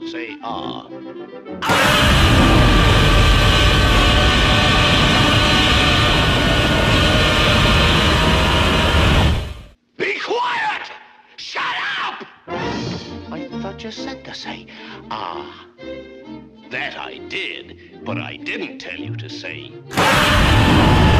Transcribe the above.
Say ah. Be quiet! Shut up! I thought you said to say ah. That I did, but I didn't tell you to say